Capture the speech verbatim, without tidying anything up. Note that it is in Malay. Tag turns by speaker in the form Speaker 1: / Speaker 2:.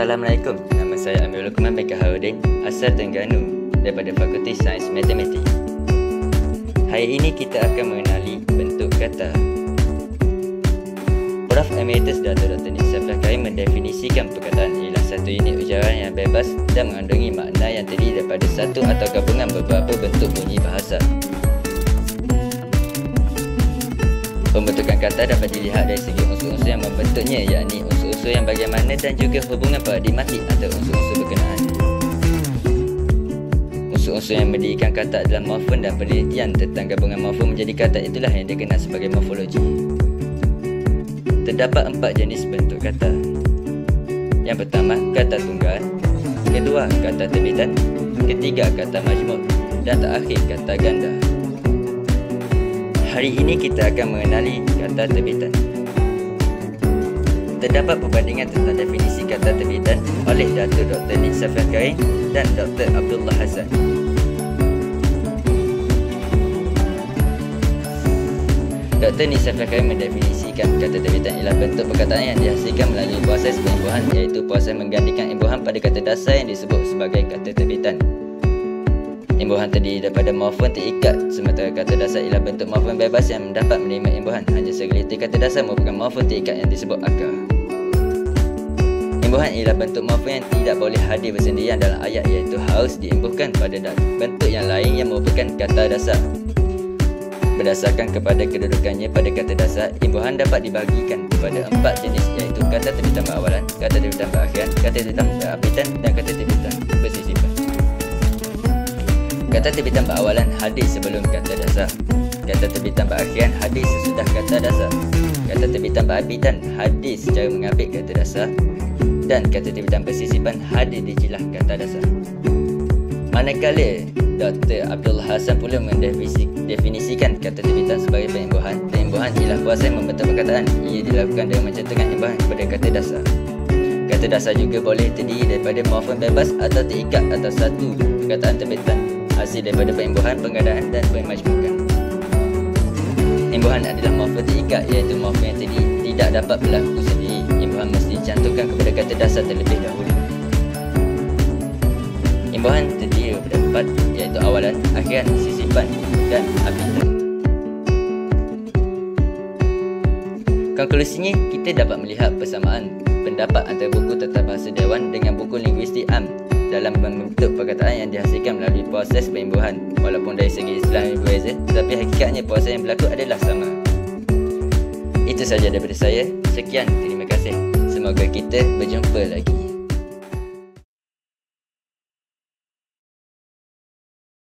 Speaker 1: Assalamualaikum, nama saya Amirul Lukman bin Kaharudin, asal Terengganu, daripada Fakulti Sains Matematik. Hari ini kita akan mengenali bentuk kata. Prof Emeritus Dato' Doktor Nisafah Karim mendefinisikan perkataan ialah satu unit ujaran yang bebas dan mengandungi makna yang terdiri daripada satu atau gabungan beberapa bentuk bunyi bahasa. Pembentukan kata dapat dilihat dari segi unsur-unsur yang membentuknya, yakni unsur-unsur yang bagaimana dan juga hubungan paradigmatik antara unsur-unsur berkenaan. Unsur-unsur yang mendirikan kata adalah morfem, dan penelitian tentang gabungan morfem menjadi kata itulah yang dikenal sebagai morfologi. Terdapat empat jenis bentuk kata. Yang pertama, kata tunggal. Kedua, kata terbitan. Ketiga, kata majmuk. Dan terakhir, kata ganda. Hari ini kita akan mengenali kata terbitan. Terdapat perbandingan tentang definisi kata terbitan oleh Dato' Doktor Nisafah Karim dan Doktor Abdullah Hasan. Doktor Nisafah Karim mendefinisikan kata terbitan ialah bentuk perkataan yang dihasilkan melalui proses pengimbuhan, iaitu proses menggantikan imbuhan pada kata dasar yang disebut sebagai kata terbitan. Imbuhan terdiri daripada morfem terikat, sementara kata dasar ialah bentuk morfem bebas yang dapat menerima imbuhan. Hanya segelintir kata dasar merupakan morfem terikat yang disebut akar. Imbuhan ialah bentuk morfem yang tidak boleh hadir bersendirian dalam ayat, iaitu harus diimbuhkan pada bentuk yang lain yang merupakan kata dasar. Berdasarkan kepada kedudukannya pada kata dasar, imbuhan dapat dibahagikan kepada empat jenis, iaitu kata terbitan berawalan, kata terbitan berakhiran, kata terbitan berapitan dan kata terbitan bersisipan. Kata terbitan berawalan hadir sebelum kata dasar. Kata terbitan berakhiran hadir sesudah kata dasar. Kata terbitan berapitan hadir secara mengambil kata dasar. Dan kata terbitan bersisipan hadir di celah kata dasar. Manakala Doktor Abdullah Hasan pula mendefinisikan kata terbitan sebagai pengimbuhan. Pengimbuhan ialah proses membentuk perkataan. Ia dilakukan dengan mencantumkan imbuhan kepada kata dasar. Kata dasar juga boleh terdiri daripada morfem bebas atau terikat atau satu perkataan terbitan hasil daripada pengimbuhan, penggandaan dan pemajmukan. Imbuhan adalah morfem terikat, iaitu morfem yang terdiri tidak dapat berlaku sendiri. Imbuhan mesti dicantumkan kepada kata dasar terlebih dahulu. Imbuhan terdiri daripada empat, iaitu awalan, akhiran, sisipan dan apitan. Konklusinya, kita dapat melihat persamaan pendapat antara buku tata bahasa Dewan dengan buku linguistik am dalam membentuk perkataan yang dihasilkan melalui proses pengimbuhan. Walaupun dari segi istilah yang berbeza, tetapi hakikatnya proses yang berlaku adalah sama. Itu sahaja daripada saya. Sekian, terima kasih. Semoga kita berjumpa lagi.